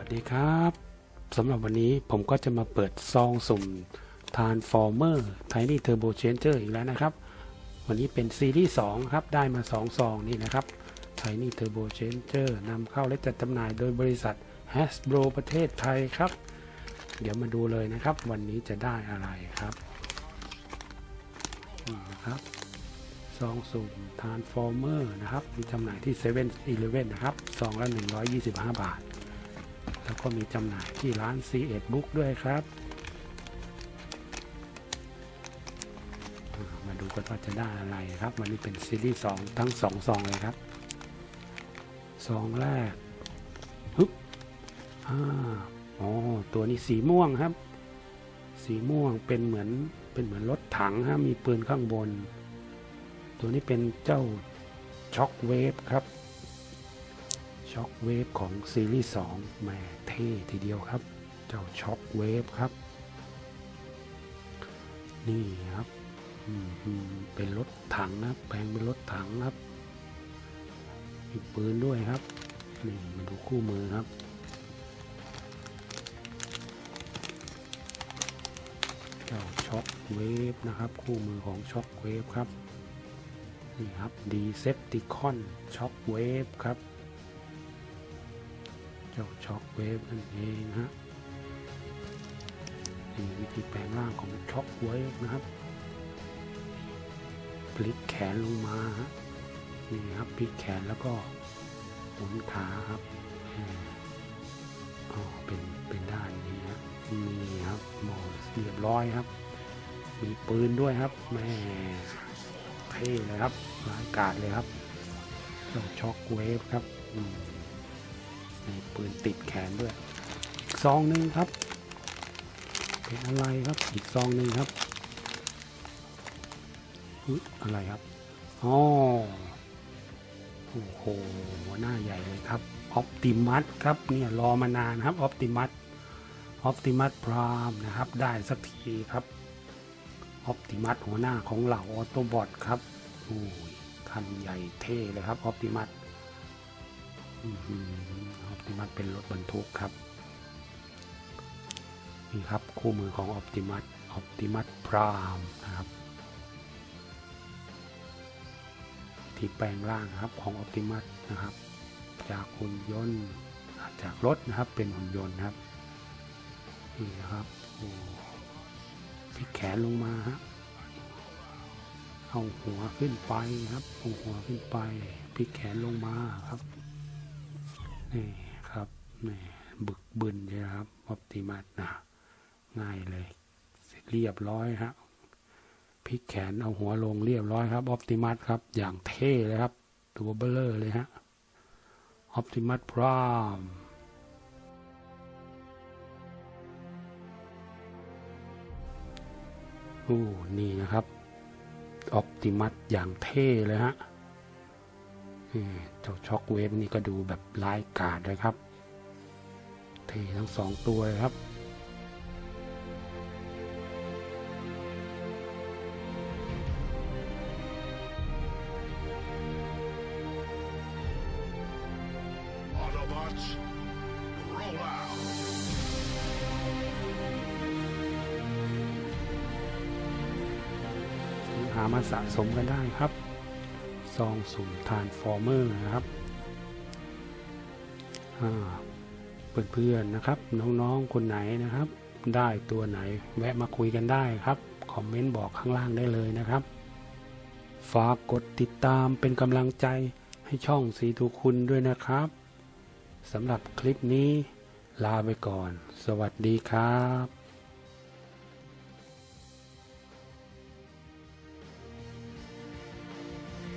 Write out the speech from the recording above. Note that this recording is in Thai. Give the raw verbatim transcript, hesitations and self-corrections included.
ดีครับสำหรับวันนี้ผมก็จะมาเปิดซองสุ่ม Transformer Tiny Turbo Changer อีกแล้วนะครับวันนี้เป็นซีรีส์สองครับได้มาสองซองนี่นะครับ Tiny Turbo Changer นำเข้าและจัดจำหน่ายโดยบริษัท Hasbro ประเทศไทยครับเดี๋ยวมาดูเลยนะครับวันนี้จะได้อะไรครับนี่นะครับซองสุ่ม Transformer นะครับมีจำหน่ายที่ เซเว่น อีเลฟเว่น นะครับซองละหนึ่งร้อยยี่สิบห้าบาทแล้วก็มีจำหน่ายที่ร้าน ซี เอ็ด Book ด้วยครับมาดูกันว่าจะได้อะไรครับวันนี้เป็นซีรีส์สองทั้งสองซองเลยครับซองแรกฮึบอ่าอ๋อตัวนี้สีม่วงครับสีม่วงเป็นเหมือนเป็นเหมือนรถถังฮะมีปืนข้างบนตัวนี้เป็นเจ้าช็อคเวฟครับช็อคเวฟของซีรีส์สองแหมเท่ทีเดียวครับเจ้าช็อคเวฟครับนี่ครับเป็นรถถังนะแปลงเป็นรถถังครับมีปืนด้วยครับนี่มาดูคู่มือครับเจ้าช็อคเวฟนะครับคู่มือของช็อคเวฟครับนี่ครับดีเซปติคอนช็อคเวฟครับเจ้าช็อคเวฟนั่นเองฮะนี่วิธีแปลงร่างของช็อคเวฟนะครับพลิกแขนลงมาฮะนี่ครับพลิกแขนแล้วก็หมุนขาครับอ๋อเป็นเป็นด้านนี้ครับนี่ครับมองเรียบร้อยครับมีปืนด้วยครับแม่เท่เลยครับร้ายกาจเลยครับเจ้าช็อคเวฟครับมีปืนติดแขนด้วยอีกซองหนึ่งครับเป็นอะไรครับอีกซองหนึ่งครับอะไรครับอ๋อโอ้โหหัวหน้าใหญ่เลยครับออปติมัสครับเนี่ยรอมานานครับออปติมัสออปติมัสพรามนะครับได้สักทีครับออปติมัสหัวหน้าของเหล่าออโตบอทครับโอ้ยคันใหญ่เท่เลยครับออปติมัสออปติมัสเป็นรถบรรทุกครับนี่ครับคู่มือของออปติมัสออปติมัสพรามนะครับที่แปลงร่างครับของออปติมัสนะครับจากหุ่นยนต์จากรถนะครับเป็นหุ่นยนต์ครับนี่นะครับโอ้พลิกแขนลงมาฮะเอาหัวขึ้นไปครับเอาหัวขึ้นไปพลิกแขนลงมาครับนี่ครับนี่บึกบึนเลยครับออปติมัสนะง่ายเลยเรียบร้อยครับพลิกแขนเอาหัวลงเรียบร้อยครับออปติมัสครับอย่างเท่เลยครับตัวเบลเลอร์เลยฮะออปติมัสพรามโอ้นี่นะครับออปติมัสอย่างเท่เลยฮะเจ้าช็อคเวฟนี่ก็ดูแบบร้ายกาจเลยครับเท่ทั้งสองตัวเลยครับหามาสะสมกันได้ครับซองสุ่ม Transformer นะครับเพื่อนๆนะครับน้องๆคนไหนนะครับได้ตัวไหนแวะมาคุยกันได้ครับคอมเมนต์บอกข้างล่างได้เลยนะครับฝากกดติดตามเป็นกำลังใจให้ช่องสีทุคุณด้วยนะครับสำหรับคลิปนี้ลาไปก่อนสวัสดีครับ